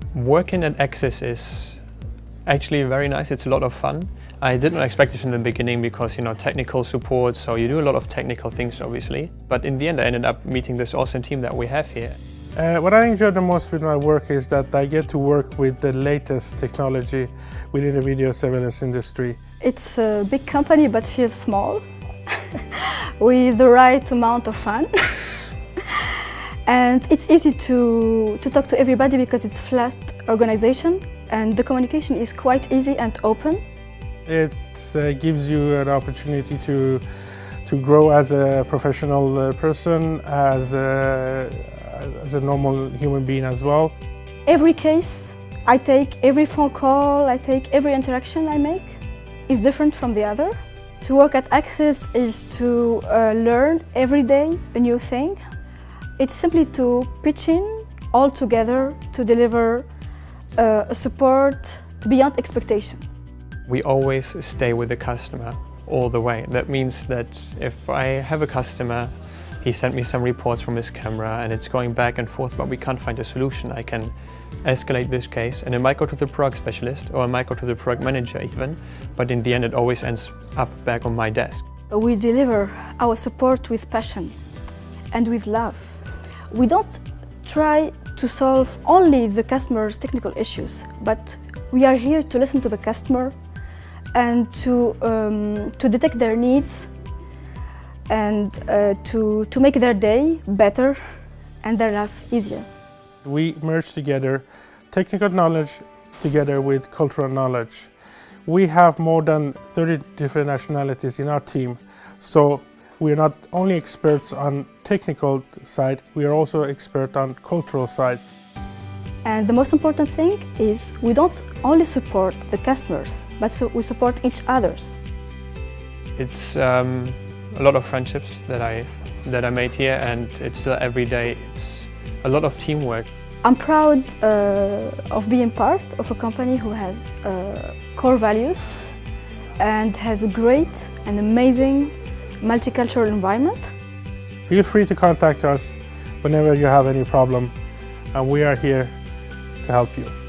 Working at Axis is actually very nice. It's a lot of fun. I did not expect this in the beginning because, technical support, so you do a lot of technical things obviously. But in the end I ended up meeting this awesome team that we have here. What I enjoy the most with my work is that I get to work with the latest technology within the video surveillance industry. It's a big company but feels small, with the right amount of fun. And it's easy to talk to everybody because it's a flat organization and the communication is quite easy and open. It gives you an opportunity to grow as a professional person, as a normal human being as well. Every case I take, every phone call I take, every interaction I make is different from the other. To work at Axis is to learn every day a new thing. It's simply to pitch in all together to deliver a support beyond expectation. We always stay with the customer all the way. That means that if I have a customer, he sent me some reports from his camera and it's going back and forth, but we can't find a solution, I can escalate this case and it might go to the product specialist or it might go to the product manager even, but in the end it always ends up back on my desk. We deliver our support with passion and with love. We don't try to solve only the customer's technical issues, but we are here to listen to the customer and to detect their needs and to make their day better and their life easier. We merge together technical knowledge together with cultural knowledge. We have more than 30 different nationalities in our team, so we are not only experts on technical side, we are also expert on cultural side. And the most important thing is we don't only support the customers, but we support each others. It's a lot of friendships that I made here, and it's still every day. It's a lot of teamwork. I'm proud of being part of a company who has core values and has a great and amazing multicultural environment. Feel free to contact us whenever you have any problem, and we are here to help you.